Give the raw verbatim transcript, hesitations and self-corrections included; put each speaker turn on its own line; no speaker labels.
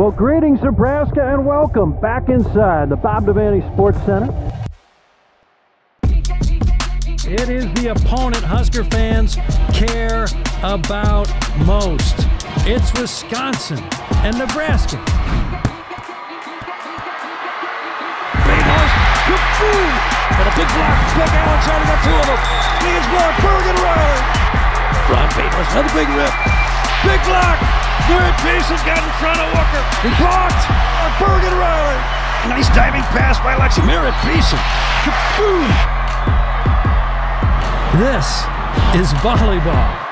Well, greetings, Nebraska, and welcome back inside the Bob Devaney Sports Center. It is the opponent Husker fans care about most. It's Wisconsin and Nebraska.
Kaboom! And a big block. Quick outside. He got two of them. Biggest block. Bergen Riley. Ron Payton, another big rip. Big block. Garrett Payson got in front of Walker. He blocked. Bergen Riley. Nice diving pass by Alexi. Garrett Payson. Kaboom!
This is volleyball.